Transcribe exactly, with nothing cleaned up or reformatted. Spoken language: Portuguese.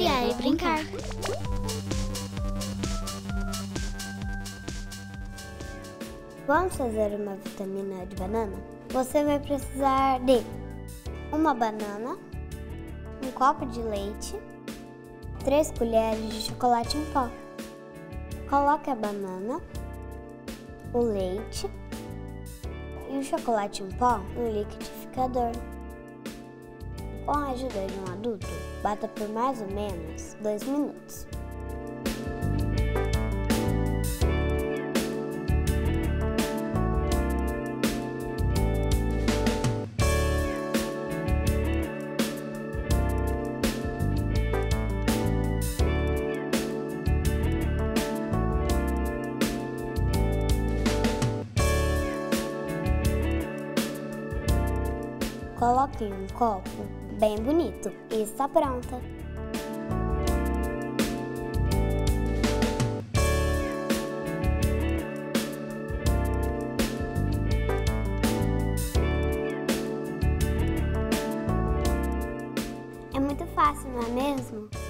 criar e brincar. Vamos fazer uma vitamina de banana? Você vai precisar de uma banana, um copo de leite, três colheres de chocolate em pó. Coloque a banana, o leite e o chocolate em pó no liquidificador. Com a ajuda de um adulto, bata por mais ou menos dois minutos. Coloque em um copo bem bonito e está pronta. É muito fácil, não é mesmo?